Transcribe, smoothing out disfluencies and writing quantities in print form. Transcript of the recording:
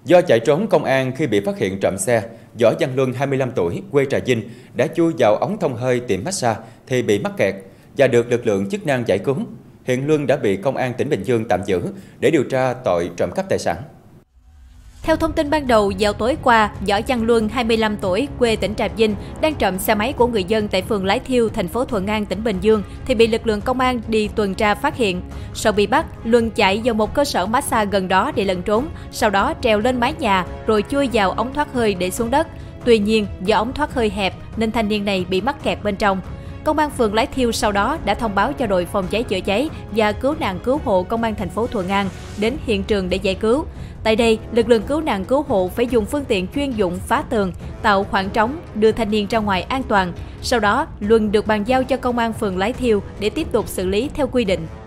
Do chạy trốn công an khi bị phát hiện trộm xe, Võ Văn Luân 25 tuổi, quê Trà Vinh, đã chui vào ống thông hơi tiệm massage thì bị mắc kẹt và được lực lượng chức năng giải cứu. Hiện Luân đã bị Công an tỉnh Bình Dương tạm giữ để điều tra tội trộm cắp tài sản. Theo thông tin ban đầu, vào tối qua, Võ Văn Luân, 25 tuổi, quê tỉnh Trà Vinh, đang trộm xe máy của người dân tại phường Lái Thiêu, thành phố Thuận An, tỉnh Bình Dương, thì bị lực lượng công an đi tuần tra phát hiện. Sau bị bắt, Luân chạy vào một cơ sở massage gần đó để lẩn trốn, sau đó trèo lên mái nhà rồi chui vào ống thoát hơi để xuống đất. Tuy nhiên, do ống thoát hơi hẹp nên thanh niên này bị mắc kẹt bên trong. Công an phường Lái Thiêu sau đó đã thông báo cho đội phòng cháy chữa cháy và cứu nạn cứu hộ Công an thành phố Thuận An đến hiện trường để giải cứu. Tại đây, lực lượng cứu nạn cứu hộ phải dùng phương tiện chuyên dụng phá tường, tạo khoảng trống, đưa thanh niên ra ngoài an toàn. Sau đó, Luân được bàn giao cho Công an phường Lái Thiêu để tiếp tục xử lý theo quy định.